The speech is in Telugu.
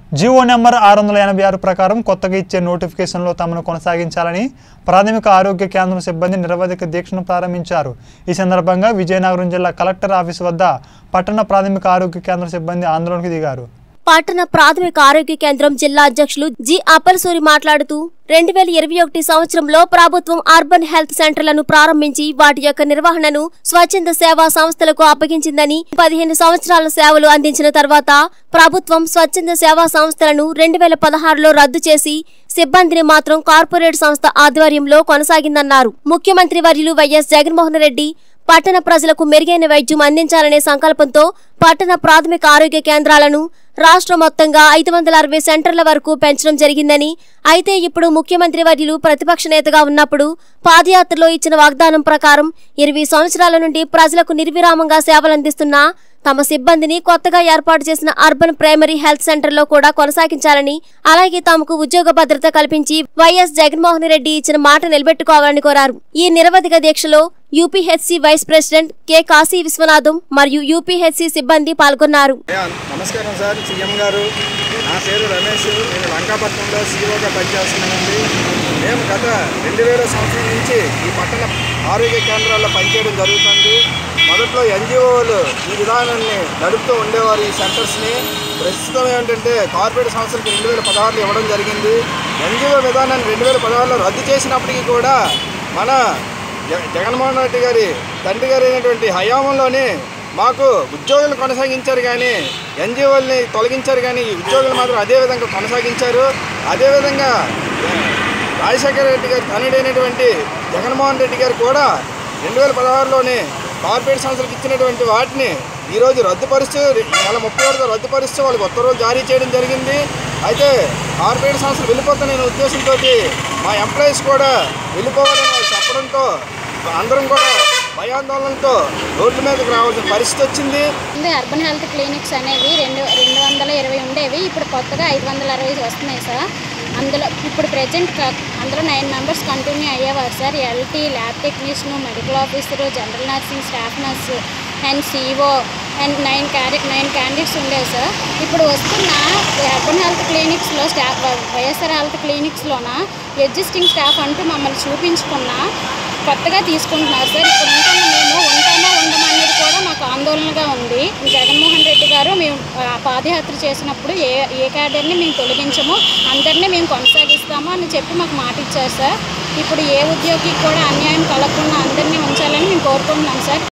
జీవో నెంబర్ 686 ప్రకారం కొత్తగా ఇచ్చే నోటిఫికేషన్లో తమను కొనసాగించాలని ప్రాథమిక ఆరోగ్య కేంద్రం సిబ్బంది నిరవధిక దీక్షను ప్రారంభించారు। ఈ సందర్భంగా విజయనగరం జిల్లా కలెక్టర్ ఆఫీస్ వద్ద పట్టణ ప్రాథమిక ఆరోగ్య కేంద్ర సిబ్బంది ఆందోళనకు దిగారు। పట్టణ ప్రాథమిక ఆరోగ్య కేంద్రం జిల్లా అధ్యక్షులు జి అప్పలసూరి మాట్లాడుతూ 2021 సంవత్సరంలో ప్రభుత్వం అర్బన్ హెల్త్ సెంటర్లను ప్రారంభించి వాటి యొక్క నిర్వహణను స్వచ్ఛంద సేవా సంస్థలకు అప్పగించిందని 15 సంవత్సరాల సేవలు అందించిన తర్వాత ప్రభుత్వం స్వచ్ఛంద సేవా సంస్థలను 2016లో రద్దు చేసి సిబ్బందిని మాత్రం కార్పొరేట్ సంస్థ ఆధ్వర్యంలో కొనసాగిందన్నారు। ముఖ్యమంత్రి వర్యులు వైఎస్ జగన్మోహన్ రెడ్డి పట్టణ ప్రజలకు మెరుగైన వైద్యం అందించాలనే సంకల్పంతో పట్టణ ప్రాథమిక ఆరోగ్య కేంద్రాలను రాష్ట్ర మొత్తంగా 560 సెంటర్ల వరకు పెంచడం జరిగిందని, అయితే ఇప్పుడు ముఖ్యమంత్రి వర్యులు ప్రతిపక్ష నేతగా ఉన్నప్పుడు పాదయాత్రలో ఇచ్చిన వాగ్దానం ప్రకారం 20 సంవత్సరాల నుండి ప్రజలకు నిర్విరామంగా సేవలందిస్తున్న తమ సిబ్బందిని కొత్తగా ఏర్పాటు చేసిన అర్బన్ ప్రైమరీ హెల్త్ సెంటర్లో కూడా కొనసాగించాలని, అలాగే తమకు ఉద్యోగ భద్రత కల్పించి వైఎస్ జగన్మోహన్ రెడ్డి ఇచ్చిన మాట నిలబెట్టుకోవాలని కోరారు। ఈ నిరవధిక దీక్షలో UPHC vice president K Kashi Viswanatham మరియు యూపీహెచ్సి సిబ్బంది పాల్గొన్నారు। నమస్కారం సార్, సీఎం గారు, నా పేరు రమేష్, నేను లంకాపట్నంలో సీఓగా పనిచేస్తున్నానండి। మేము గత 2000 సంవత్సరం నుంచి ఈ పట్టణ ఆరోగ్య కేంద్రాల్లో పనిచేయడం జరుగుతుంది। మొదట్లో ఎన్జిఓలు ఈ విధానాన్ని నడుపుతూ ఉండేవారు ఈ సెంటర్స్ని। ప్రస్తుతం ఏంటంటే కార్పొరేట్ సంస్థలకు 2016లో ఇవ్వడం జరిగింది। ఎన్జిఓ విధానాన్ని 2016లో రద్దు చేసినప్పటికీ కూడా మన జగన్మోహన్ రెడ్డి గారి తండ్రి గారు అయినటువంటి హయాంలోనే మాకు ఉద్యోగులు కొనసాగించారు, కానీ ఎన్జిఓల్ని తొలగించారు, కానీ ఈ ఉద్యోగులు మాత్రం అదేవిధంగా కొనసాగించారు। అదేవిధంగా రాజశేఖర రెడ్డి గారి తండ్రి జగన్మోహన్ రెడ్డి గారు కూడా 2016లోనే కార్పొరేట్ సంస్థలకు ఇచ్చినటువంటి వాటిని ఈరోజు రద్దుపరుస్తూ నెల 31 రద్దుపరుస్తూ వాళ్ళకి ఉత్తర్వులు జారీ చేయడం జరిగింది। అయితే కార్పొరేట్ సంస్థలు వెళ్ళిపోతాననే ఉద్దేశంతో మా ఎంప్లాయీస్ కూడా వెళ్ళిపోవాలని వాళ్ళు చెప్పడంతో అందరం కూడా భయాందోళనతో రోడ్ల మీదకి రావాల్సిన పరిస్థితి వచ్చింది। అర్బన్ హెల్త్ క్లినిక్స్ అనేవి 220 ఉండేవి, ఇప్పుడు కొత్తగా 560 వస్తున్నాయి సార్। అందులో ఇప్పుడు ప్రెజెంట్ అందులో 9 మెంబర్స్ కంటిన్యూ అయ్యేవారు sir. LT, lab technician, medical officer, general nursing, staff nurse and CO and 9 candidates ఉండేవి సార్। ఇప్పుడు వస్తున్న అర్బన్ హెల్త్ క్లినిక్స్లో వైఎస్ఆర్ హెల్త్ క్లినిక్స్లోన ఎగ్జిస్టింగ్ స్టాఫ్ అంటూ మమ్మల్ని చూపించుకున్న కొత్తగా తీసుకుంటున్నారు సార్। ఇప్పుడు మేము ఉంటామో ఉండమనేది కూడా మాకు ఆందోళనగా ఉంది। జగన్మోహన్ రెడ్డి గారు మేము పాదయాత్ర చేసినప్పుడు ఏ క్యాడర్ని మేము తొలగించము, అందరినీ మేము కొనసాగిస్తాము అని చెప్పి మాకు మాట ఇచ్చారు సార్। ఇప్పుడు ఏ ఉద్యోగికి కూడా అన్యాయం కలగకుండా అందరినీ ఉంచాలని మేము కోరుకుంటున్నాం సార్।